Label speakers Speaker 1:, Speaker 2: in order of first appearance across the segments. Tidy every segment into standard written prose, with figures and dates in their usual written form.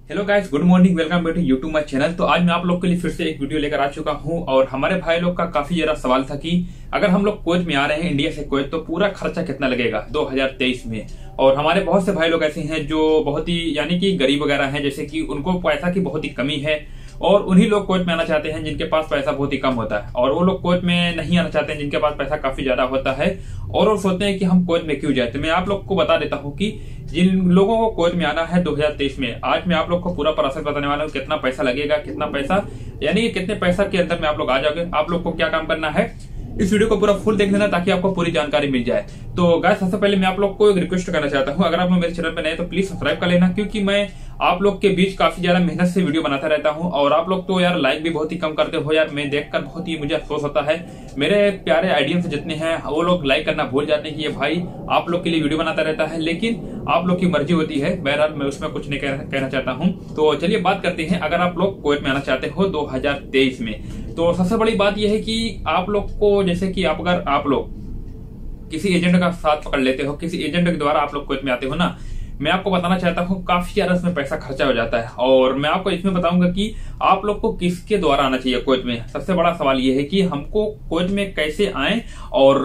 Speaker 1: Hello guys, good morning, welcome back to YouTube my channel. तो आज मैं आप लोग के लिए फिर से एक वीडियो लेकर आ चुका हूं और हमारे भाई लोग का काफी ज्यादा सवाल था कि अगर हम लोग कुवैत में आ रहे हैं इंडिया से कुवैत तो पूरा खर्चा कितना लगेगा 2023 में। और हमारे बहुत से भाई लोग ऐसे हैं जो बहुत ही यानी कि गरीब वगैरह हैं, जैसे कि उनको पैसा की बहुत ही कमी है और उन्हीं लोग कुवैत में आना चाहते हैं जिनके पास पैसा बहुत ही कम होता है, और वो लोग कुवैत में नहीं आना चाहते हैं जिनके पास पैसा काफी ज्यादा होता है और वो सोचते हैं कि हम कुवैत में क्यों जाए। तो मैं आप लोग को बता देता हूँ कि जिन लोगों को कुवैत में आना है 2023 में, आज मैं आप लोग को पूरा प्रोसेस बताने वाला हूँ कितना पैसा लगेगा, कितना पैसा यानी कि कितने पैसा के अंदर में आप लोग आ जाओगे। आप लोग को क्या काम करना है, इस वीडियो को पूरा फुल देख लेना ताकि आपको पूरी जानकारी मिल जाए। तो गाइस, सबसे पहले मैं आप लोग को एक रिक्वेस्ट करना चाहता हूं, अगर आप लोग मेरे चैनल पर नए तो प्लीज सब्सक्राइब कर लेना, क्योंकि मैं आप लोग के बीच काफी ज्यादा मेहनत से वीडियो बनाता रहता हूं और आप लोग तो यार लाइक भी बहुत ही कम करते हो यार। मैं देखकर बहुत ही मुझे अफसोस होता है, मेरे प्यारे आइडियंस जितने हैं वो लोग लाइक करना भूल जाते हैं कि ये भाई आप लोग के लिए वीडियो बनाता रहता है, लेकिन आप लोग की मर्जी होती है। बहरहाल मैं उसमें कुछ नहीं कहना चाहता हूँ। तो चलिए बात करते हैं, अगर आप लोग कुवैत में आना चाहते हो 2023 में, तो सबसे बड़ी बात यह है कि आप लोग को, जैसे कि अगर आप लोग किसी एजेंट का साथ पकड़ लेते हो, किसी एजेंट के द्वारा आप लोग कुवैत में आते हो ना, मैं आपको बताना चाहता हूँ काफी ज्यादा इसमें पैसा खर्चा हो जाता है। और मैं आपको इसमें बताऊंगा कि आप लोग को किसके द्वारा आना चाहिए कुवैत में। सबसे बड़ा सवाल यह है कि हमको कुवैत में कैसे आए और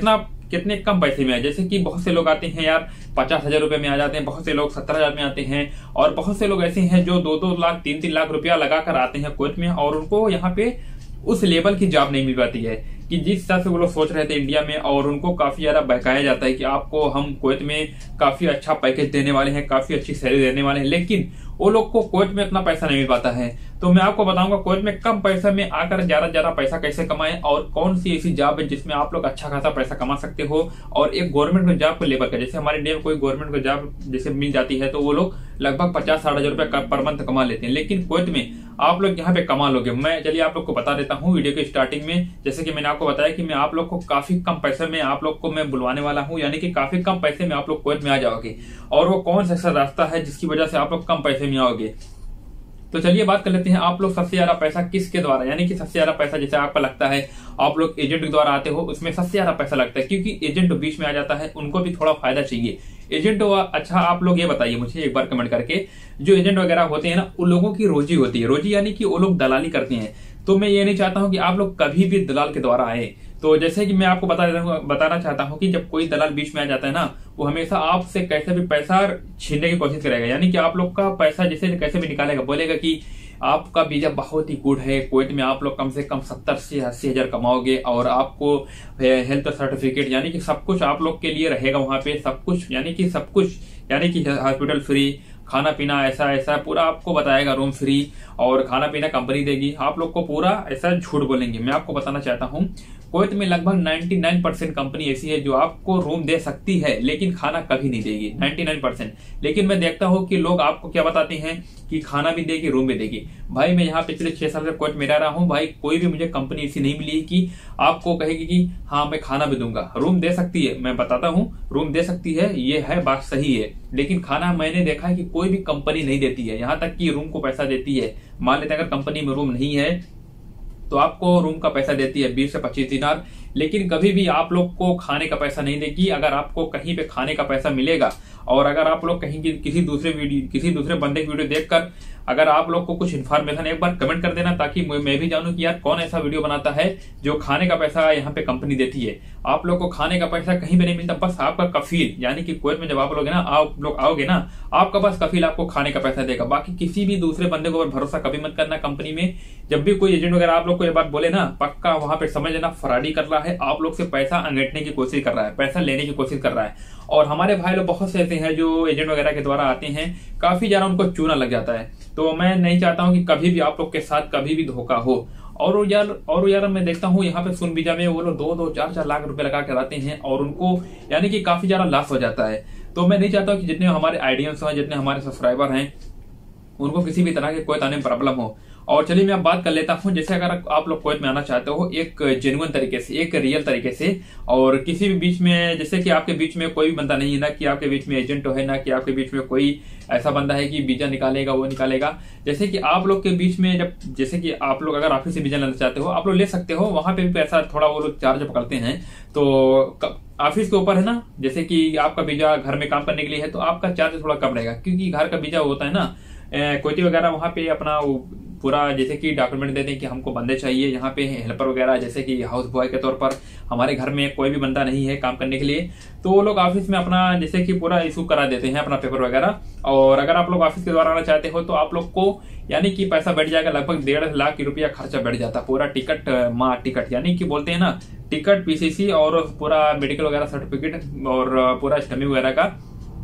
Speaker 1: कितने कम पैसे में आए। जैसे कि बहुत से लोग आते हैं यार 50,000 रुपए में आ जाते हैं, बहुत से लोग 17,000 में आते हैं और बहुत से लोग ऐसे हैं जो 2-2 लाख 3-3 लाख रुपया लगाकर आते हैं कुवैत में और उनको यहाँ पे उस लेवल की जॉब नहीं मिल पाती है कि जिस हिसाब से वो लोग सोच रहे थे इंडिया में, और उनको काफी ज्यादा बहकाया जाता है कि आपको हम कुवैत में काफी अच्छा पैकेज देने वाले हैं, काफी अच्छी सैलरी देने वाले हैं, लेकिन वो लोग को कुवैत में इतना पैसा नहीं मिल पाता है। तो मैं आपको बताऊंगा कुवैत में कम पैसे में आकर ज्यादा पैसा कैसे कमाएं और कौन सी ऐसी जॉब है जिसमें आप लोग अच्छा खासा पैसा कमा सकते हो। और एक गवर्नमेंट जॉब को लेकर के, जैसे हमारे इंडिया में कोई गवर्नमेंट को जॉब जैसे मिल जाती है तो वो लोग लगभग 50-60 हजार रुपए पर मंथ कमा लेते हैं, लेकिन कुवैत में आप लोग यहाँ पे कमा लोगे। मैं चलिए आप लोग को बता देता हूँ वीडियो के स्टार्टिंग में, जैसे कि मैंने आपको बताया कि मैं आप लोग को काफी कम पैसे में आप लोग को मैं बुलवाने वाला हूँ, यानी कि काफी कम पैसे में आप लोग कुवैत में आ जाओगे। और वो कौन सा ऐसा रास्ता है जिसकी वजह से आप लोग कम पैसे में आओगे। तो चलिए बात कर लेते हैं, आप लोग सबसे ज्यादा पैसा किसके द्वारा, यानी कि सबसे ज्यादा पैसा जैसे आपको लगता है आप लोग एजेंट के द्वारा आते हो, उसमें सबसे ज्यादा पैसा लगता है क्योंकि एजेंट बीच में आ जाता है, उनको भी थोड़ा फायदा चाहिए। एजेंट अच्छा, आप लोग ये बताइए मुझे एक बार कमेंट करके, जो एजेंट वगैरह होते हैं ना उन लोगों की रोजी होती है, रोजी यानी कि वो लोग दलाली करते हैं। तो मैं ये नहीं चाहता हूं कि आप लोग कभी भी दलाल के द्वारा आए। तो जैसे कि मैं आपको बताना चाहता हूं कि जब कोई दलाल बीच में आ जाता है ना, वो हमेशा आपसे कैसे भी पैसा छीनने की कोशिश करेगा, यानी कि आप लोग का पैसा जैसे कैसे भी निकालेगा। बोलेगा कि आपका वीजा बहुत ही गुड है, कुवैत में आप लोग कम से कम 70 से 80 हजार कमाओगे और आपको हेल्थ सर्टिफिकेट यानी कि सब कुछ आप लोग के लिए रहेगा वहां पे, सब कुछ यानी कि हॉस्पिटल फ्री, खाना पीना ऐसा पूरा आपको बताएगा, रूम फ्री और खाना पीना कंपनी देगी। आप लोग को पूरा ऐसा झूठ बोलेंगे। मैं आपको बताना चाहता हूँ कुवैत में लगभग 99% कंपनी ऐसी है जो आपको रूम दे सकती है लेकिन खाना कभी नहीं देगी, 99%। लेकिन मैं देखता हूँ कि लोग आपको क्या बताते हैं कि खाना भी देगी, रूम भी देगी। भाई मैं यहाँ पिछले 6 साल से कुवैत में रह रहा हूँ, भाई कोई भी मुझे कंपनी ऐसी नहीं मिली कि आपको कहेगी कि हाँ मैं खाना भी दूंगा। रूम दे सकती है, मैं बताता हूँ, रूम दे सकती है, ये है बात सही है, लेकिन खाना मैंने देखा है कि कोई भी कंपनी नहीं देती है। यहाँ तक कि रूम को पैसा देती है, मान लेते हैं अगर कंपनी में रूम नहीं है तो आपको रूम का पैसा देती है 20 से 25 दिनार, लेकिन कभी भी आप लोग को खाने का पैसा नहीं देगी। अगर आपको कहीं पे खाने का पैसा मिलेगा और अगर आप लोग कहीं किसी दूसरे बंदे की वीडियो देखकर अगर आप लोग को कुछ इन्फॉर्मेशन एक बार कमेंट कर देना ताकि मैं भी जानूं कि यार कौन ऐसा वीडियो बनाता है जो खाने का पैसा यहाँ पे कंपनी देती है। आप लोग को खाने का पैसा कहीं पे नहीं मिलता, बस आपका कफील, यानी कि कुवैत में जब आप लोग आओगे ना, आपका बस कफील आपको खाने का पैसा देगा। बाकी किसी भी दूसरे बंदे को भरोसा कभी मत करना कंपनी में। जब भी कोई एजेंट वगैरह आप लोग को ये बात बोले ना, पक्का वहां पे समझ लेना फराडी कर रहा है, आप लोग से पैसा अंगेटने की कोशिश कर रहा है, पैसा लेने की कोशिश कर रहा है। और हमारे भाई लोग बहुत से ऐसे हैं जो एजेंट वगैरह के द्वारा आते हैं, काफी ज्यादा उनको चूना लग जाता है। तो मैं नहीं चाहता हूं कि कभी भी आप लोग के साथ कभी भी धोखा हो। और यार मैं देखता हूँ यहाँ पे सुन वीजा में वो लोग 2-2, 4-4 लाख रुपए लगा कर आते हैं और उनको यानी कि काफी ज्यादा लॉस हो जाता है। तो मैं नहीं चाहता हूँ कि जितने हमारे आइडियंस हैं, जितने हमारे सब्सक्राइबर हैं, उनको किसी भी तरह के कुवैत आने में प्रॉब्लम हो। और चलिए मैं अब बात कर लेता हूं, जैसे अगर आप लोग कुवैत में आना चाहते हो एक जेन्युइन तरीके से, एक रियल तरीके से, और किसी भी बीच में, जैसे कि आपके बीच में कोई भी बंदा नहीं है ना कि आपके बीच में एजेंट है, ना कि आपके बीच में कोई ऐसा बंदा है कि वीजा निकालेगा वो निकालेगा। जैसे कि आप लोग के बीच में जैसे कि आप लोग अगर ऑफिस से वीजा लेना चाहते हो, आप लोग ले सकते हो, वहां पे भी पैसा थोड़ा वो लोग चार्ज पकड़ते हैं। तो ऑफिस के ऊपर है ना, जैसे कि आपका वीजा घर में काम करने के लिए है तो आपका चार्ज थोड़ा कम रहेगा, क्योंकि घर का वीजा होता है ना कोयती वगैरह वहाँ पे अपना पूरा जैसे कि डॉक्यूमेंट देते हैं कि हमको बंदे चाहिए यहाँ पे हेल्पर वगैरह, जैसे कि हाउस बॉय के तौर पर हमारे घर में कोई भी बंदा नहीं है काम करने के लिए, तो वो लोग ऑफिस में अपना जैसे कि पूरा इशू करा देते हैं अपना पेपर वगैरह। और अगर आप लोग ऑफिस के द्वारा आना चाहते हो तो आप लोग को यानी कि पैसा बैठ जाएगा, लगभग 1.5 लाख रुपया खर्चा बैठ जाता है। पूरा टिकट टिकट यानी कि बोलते हैं ना टिकट, पीसीसी और पूरा मेडिकल वगैरह सर्टिफिकेट और पूरा स्टमी वगैरह का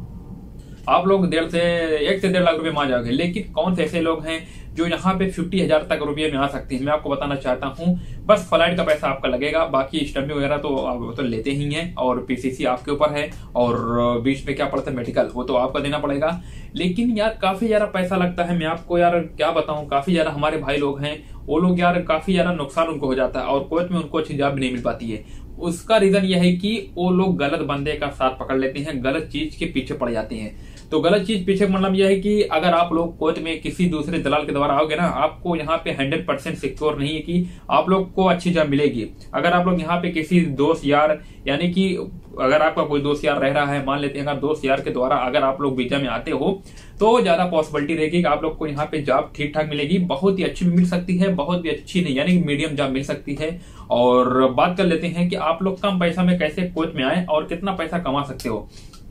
Speaker 1: आप लोग 1 से 1.5 लाख रुपए में आ जाओगे। लेकिन कौन से ऐसे लोग हैं जो यहाँ पे 50,000 तक रुपये में आ सकते हैं, मैं आपको बताना चाहता हूँ। बस फ्लाइट का पैसा आपका लगेगा, बाकी स्टम्पी वगैरह तो लेते ही हैं और पीसीसी आपके ऊपर है, और बीच में क्या पड़ता है मेडिकल, वो तो आपका देना पड़ेगा। लेकिन यार काफी ज्यादा पैसा लगता है, मैं आपको यार क्या बताऊं, काफी ज्यादा हमारे भाई लोग हैं वो लोग यार काफी ज्यादा नुकसान उनको हो जाता है और कुवैत में उनको अच्छी जॉब भी नहीं मिल पाती है। उसका रीजन यह है कि वो लोग गलत बंदे का साथ पकड़ लेते हैं, गलत चीज के पीछे पड़ जाते हैं। तो गलत चीज पीछे मतलब यह है कि अगर आप लोग कुवैत में किसी दूसरे दलाल के द्वारा आओगे ना, आपको यहाँ पे 100% सिक्योर नहीं है कि आप लोग को अच्छी जॉब मिलेगी। अगर आप लोग यहाँ पे किसी दोस्त यार यानी कि अगर आपका कोई दोस्त यार रह रहा है, मान लेते हैं अगर दोस्त यार के द्वारा अगर आप लोग वीजा में आते हो तो ज्यादा पॉसिबिलिटी रहेगी कि आप लोग को यहाँ पे जॉब ठीक ठाक मिलेगी, बहुत ही अच्छी भी मिल सकती है, बहुत भी अच्छी नहीं यानी मीडियम जॉब मिल सकती है। और बात कर लेते हैं कि आप लोग कम पैसा में कैसे कुवैत में आए और कितना पैसा कमा सकते हो।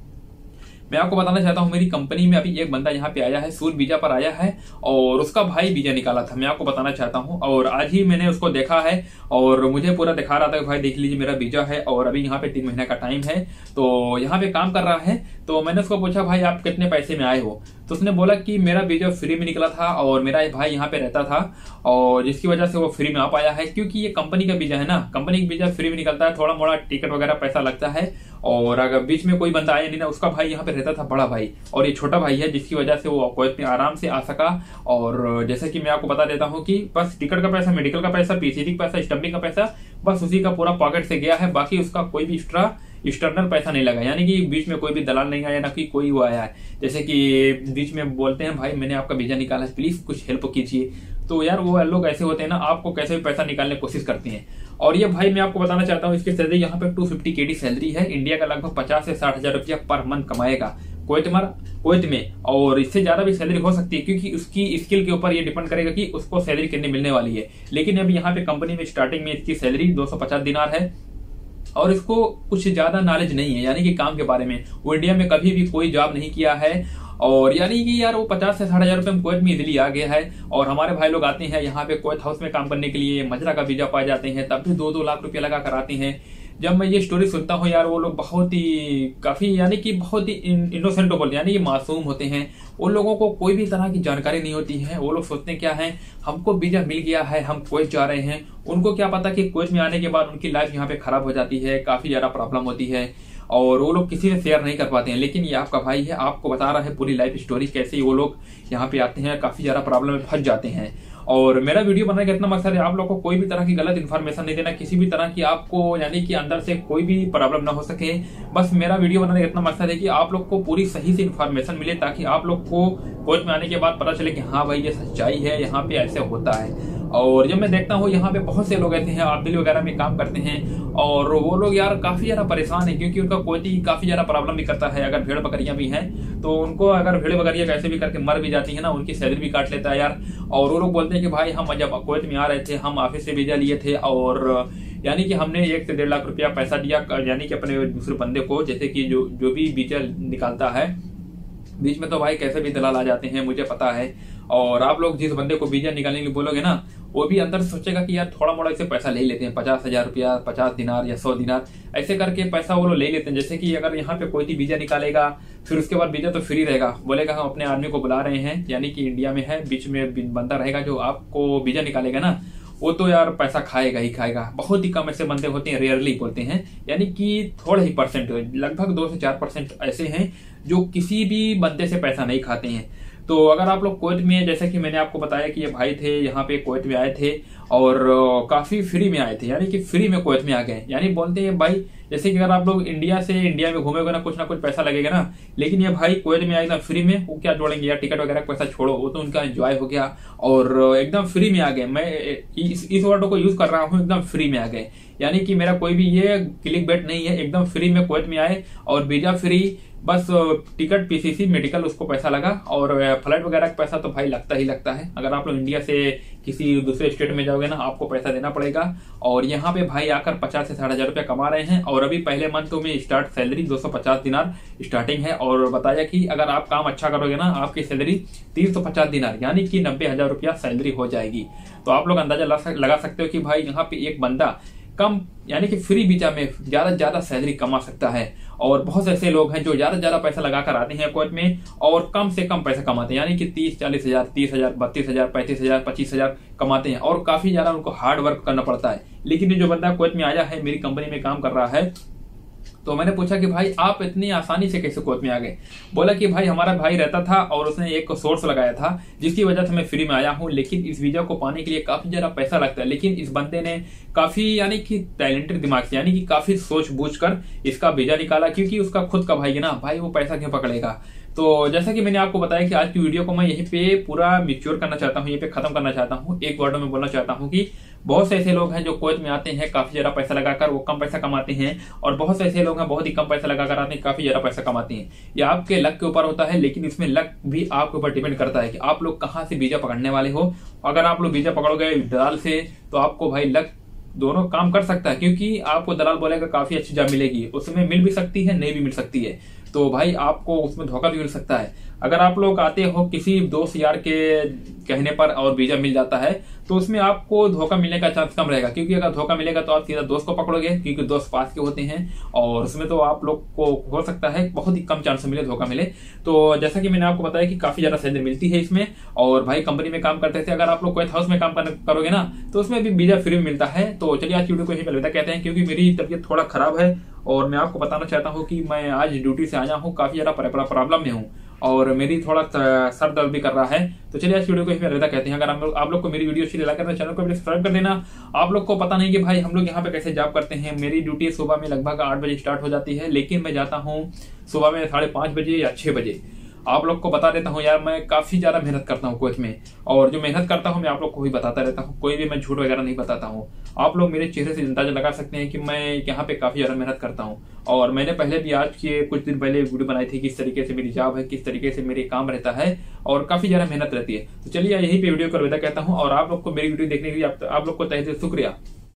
Speaker 1: मैं आपको बताना चाहता हूं, मेरी कंपनी में अभी एक बंदा यहाँ पे आया है, सूर वीजा पर आया है और उसका भाई वीजा निकाला था, मैं आपको बताना चाहता हूं। और आज ही मैंने उसको देखा है और मुझे पूरा दिखा रहा था कि भाई देख लीजिए मेरा वीजा है और अभी यहाँ पे 3 महीने का टाइम है, तो यहाँ पे काम कर रहा है। तो मैंने उसको पूछा भाई आप कितने पैसे में आए हो, तो उसने बोला कि मेरा वीजा फ्री में निकला था और मेरा भाई यहाँ पे रहता था और जिसकी वजह से वो फ्री में आ पाया है, क्योंकि ये कंपनी का वीजा है ना, कंपनी का वीजा फ्री में निकलता है, थोड़ा मोड़ा टिकट वगैरह पैसा लगता है। और अगर बीच में कोई बंदा आया नहीं ना, उसका भाई यहाँ पे रहता था, बड़ा भाई, और ये छोटा भाई है, जिसकी वजह से वो कुवैत में आराम से आ सका। और जैसे कि मैं आपको बता देता हूँ कि बस टिकट का पैसा, मेडिकल का पैसा, पीसीसी का पैसा, स्टम्पिंग का पैसा, बस उसी का पूरा पॉकेट से गया है, बाकी उसका कोई भी एक्सटर्नल पैसा नहीं लगा, यानी कि बीच में कोई भी दलाल नहीं आया, ना कि कोई वो आया है जैसे कि बीच में बोलते हैं भाई मैंने आपका वीजा निकाला है प्लीज कुछ हेल्प कीजिए। तो यार वो लोग ऐसे होते हैं ना, आपको कैसे भी पैसा निकालने की कोशिश करते हैं। और ये भाई मैं आपको बताना चाहता हूँ, इसकी सैलरी यहाँ पे 250 KD सैलरी है, इंडिया का लगभग 50 से 60 हजार रुपया पर मंथ कमाएगा कुवैत में, और इससे ज्यादा भी सैलरी हो सकती है क्योंकि उसकी स्किल के ऊपर ये डिपेंड करेगा कि उसको सैलरी कितनी मिलने वाली है। लेकिन अभी यहाँ पे कंपनी में स्टार्टिंग में इसकी सैलरी 250 दिनार है और इसको कुछ ज्यादा नॉलेज नहीं है, यानी कि काम के बारे में वो इंडिया में कभी भी कोई जॉब नहीं किया है। और यानी कि यार वो 50 से 60 हजार रुपए में कुवैत में इजिली आ गया है। और हमारे भाई लोग आते हैं यहाँ पे कुवैत हाउस में काम करने के लिए, मजरा का वीजा पाए जाते हैं, तब भी 2-2 लाख रुपया लगा कर आते हैं। जब मैं ये स्टोरी सुनता हूँ यार, वो लोग बहुत ही काफी यानी कि बहुत ही इनोसेंट बोलते यानी कि मासूम होते हैं, उन लोगों को कोई भी तरह की जानकारी नहीं होती है। वो लोग सोचते क्या है, हमको वीजा मिल गया है, हम कुवैत जा रहे हैं, उनको क्या पता कि कुवैत में आने के बाद उनकी लाइफ यहाँ पे खराब हो जाती है, काफी ज्यादा प्रॉब्लम होती है और वो लोग किसी से शेयर नहीं कर पाते हैं। लेकिन ये आपका भाई है, आपको बता रहा है पूरी लाइफ स्टोरी, कैसे वो लोग यहाँ पे आते हैं, काफी ज्यादा प्रॉब्लम में फंस जाते हैं। और मेरा वीडियो बनाने का इतना मकसद है आप लोग को कोई भी तरह की गलत इन्फॉर्मेशन नहीं देना, किसी भी तरह की आपको यानी कि अंदर से कोई भी प्रॉब्लम ना हो सके। बस मेरा वीडियो बनाने का इतना मकसद है कि आप लोग को पूरी सही से इन्फॉर्मेशन मिले, ताकि आप लोग को कुवैत में आने के बाद पता चले कि हाँ भाई ये सच्चाई है, यहाँ पे ऐसे होता है। और जब मैं देखता हूँ यहाँ पे बहुत से लोग ऐसे हैं आबदिल वगैरह में काम करते हैं और वो लोग यार काफी ज्यादा परेशान है, क्योंकि उनका कुवैती काफी ज्यादा प्रॉब्लम भी करता है। अगर भेड़ बकरियां भी हैं तो उनको अगर भेड़ बकरियां कैसे भी करके मर भी जाती है ना, उनकी सैलरी भी काट लेता है यार। और वो लोग बोलते हैं कि भाई हम जब कुवैत में आ रहे थे, हम ऑफिस से वीजा लिए थे और यानी कि हमने 1 से 1.5 लाख रुपया पैसा दिया, यानी कि अपने दूसरे बंदे को, जैसे कि जो भी वीजा निकालता है, बीच में तो भाई कैसे भी दलाल आ जाते हैं मुझे पता है। और आप लोग जिस बंदे को वीजा निकालने के लिए बोलोगे ना, वो भी अंदर सोचेगा कि यार थोड़ा मोड़ा इससे पैसा ले लेते हैं, 50,000 रुपया, 50 दिनार या 100 दिनार, ऐसे करके पैसा वो लोग ले लेते हैं। जैसे कि अगर यहाँ पे कोई वीजा निकालेगा, फिर उसके बाद वीजा तो फ्री रहेगा, बोलेगा हम अपने आदमी को बुला रहे हैं, यानी कि इंडिया में है, बीच में बंदा रहेगा जो आपको वीजा निकालेगा ना, वो तो यार पैसा खाएगा ही खाएगा। बहुत ही कम ऐसे बंदे होते हैं, रेयरली बोलते हैं, यानी कि थोड़े ही परसेंट, लगभग 2 से 4% ऐसे हैं जो किसी भी बंदे से पैसा नहीं खाते हैं। तो अगर आप लोग कुवैत में, जैसे कि मैंने आपको बताया कि ये भाई थे यहाँ पे कुवैत में आए थे और काफी फ्री में आए थे, यानी कि फ्री में कुवैत में आ गए। यानी बोलते हैं भाई जैसे कि अगर आप लोग इंडिया से इंडिया में घूमेगे ना कुछ पैसा लगेगा ना, लेकिन ये भाई कुवैत में एकदम फ्री में, वो क्या जोड़ेंगे यार, टिकट वगैरह का पैसा छोड़ो, वो तो उनका एंजॉय हो गया और एकदम फ्री में आ गए। मैं इस वर्ड को यूज कर रहा हूँ, एकदम फ्री में आ गए, यानी कि मेरा कोई भी ये क्लिक बेट नहीं है, एकदम फ्री में कुवैत में आए और वीजा फ्री, बस टिकट पीसीसी मेडिकल उसको पैसा लगा और फ्लाइट वगैरह का पैसा तो भाई लगता ही लगता है। अगर आप लोग इंडिया से किसी दूसरे स्टेट में जाओगे ना, आपको पैसा देना पड़ेगा। और यहाँ पे भाई आकर 50 से 60 हजार रुपया कमा रहे हैं और अभी पहले मंथ में स्टार्ट सैलरी 250 दिनार स्टार्टिंग है। और बताया कि अगर आप काम अच्छा करोगे ना, आपकी सैलरी 350 दिनार यानी कि 90,000 रुपया सैलरी हो जाएगी। तो आप लोग अंदाजा लगा सकते हो कि भाई यहाँ पे एक बंदा कम यानी कि फ्री वीजा में ज्यादा से ज्यादा सैलरी कमा सकता है। और बहुत से ऐसे लोग हैं जो ज्यादा से ज्यादा पैसा लगाकर आते हैं कुवैत में और कम से कम पैसा कमाते हैं, यानी कि 30-40 हजार, 30 हजार, 32 हजार, 35 हजार, 25 हजार कमाते हैं और काफी ज्यादा उनको हार्ड वर्क करना पड़ता है। लेकिन ये जो बंदा कुवैत में आया है, मेरी कंपनी में काम कर रहा है, तो मैंने पूछा कि भाई आप इतनी आसानी से कैसे कुवैत में आ गए। बोला कि भाई हमारा भाई रहता था और उसने एक सोर्स लगाया था जिसकी वजह से मैं फ्री में आया हूँ, लेकिन इस वीजा को पाने के लिए काफी ज्यादा पैसा लगता है। लेकिन इस बंदे ने काफी यानी कि टैलेंटेड दिमाग से, यानी कि काफी सोच बूझ कर इसका वीजा निकाला, क्योंकि उसका खुद का भाई है ना, भाई वो पैसा क्यों पकड़ेगा। तो जैसा कि मैंने आपको बताया कि आज की वीडियो को मैं यहीं पे पूरा मिच्योर करना चाहता हूँ, यहीं पे खत्म करना चाहता हूँ। एक वर्ड में बोलना चाहता हूँ कि बहुत से ऐसे लोग हैं जो कुवैत में आते हैं काफी ज्यादा पैसा लगाकर, वो कम पैसा कमाते हैं, और बहुत से ऐसे लोग हैं बहुत ही कम पैसा लगाकर आते हैं, काफी ज्यादा पैसा कमाते हैं। ये आपके लक के ऊपर होता है, लेकिन इसमें लक भी आपके ऊपर डिपेंड करता है कि आप लोग कहाँ से वीजा पकड़ने वाले हो। अगर आप लोग वीजा पकड़ोगे दलाल से, तो आपको भाई लक दोनों काम कर सकता है, क्योंकि आपको दलाल बोलेगा काफी अच्छी जॉब मिलेगी, उसमें मिल भी सकती है, नहीं भी मिल सकती है, तो भाई आपको उसमें धोखा भी मिल सकता है। अगर आप लोग आते हो किसी दोस्त यार के कहने पर और वीजा मिल जाता है, तो उसमें आपको धोखा मिलने का चांस कम रहेगा, क्योंकि अगर धोखा मिलेगा तो आप सीधा दोस्त को पकड़ोगे, क्योंकि दोस्त पास के होते हैं और उसमें तो आप लोग को हो सकता है बहुत ही कम चांस मिले, धोखा मिले। तो जैसा कि मैंने आपको बताया कि काफी ज्यादा सैलरी मिलती है इसमें, और भाई कंपनी में काम करते थे। अगर आप लोग कुवैत हाउस में काम करोगे ना, तो उसमें भी वीजा फ्री मिलता है। तो चलिए आज की वीडियो को यहीं पर अलविदा कहते हैं, क्योंकि मेरी तबीयत थोड़ा खराब है और मैं आपको बताना चाहता हूँ कि मैं आज ड्यूटी से आया हूँ, काफी ज्यादा प्रॉब्लम में हूँ और मेरी थोड़ा सर दर्द भी कर रहा है। तो चलिए आज वीडियो को यहीं पे अलविदा कहते हैं। अगर आप लोग को मेरी वीडियो अच्छी लगा तो चैनल को भी सब्सक्राइब कर देना। आप लोग को पता नहीं कि भाई हम लोग यहाँ पे कैसे जॉब करते हैं। मेरी ड्यूटी सुबह में लगभग 8 बजे स्टार्ट हो जाती है, लेकिन मैं जाता हूँ सुबह में 5:30 बजे या 6 बजे। आप लोग को बता देता हूँ यार, मैं काफी ज्यादा मेहनत करता हूँ कुवैत में, और जो मेहनत करता हूँ मैं आप लोग को भी बताता रहता हूँ, कोई भी मैं झूठ वगैरह नहीं बताता हूँ। आप लोग मेरे चेहरे से अंदाजा लगा सकते हैं कि मैं यहाँ पे काफी ज्यादा मेहनत करता हूँ। और मैंने पहले भी आज के कुछ दिन पहले वीडियो बनाई थी, किस तरीके से मेरी जॉब है, किस तरीके से मेरे काम रहता है, और काफी ज्यादा मेहनत रहती है। तो चलिए यहीं पे वीडियो को अलविदा कहता हूँ, और आप लोग को मेरी वीडियो देखने के लिए आप लोग को तहे दिल से शुक्रिया।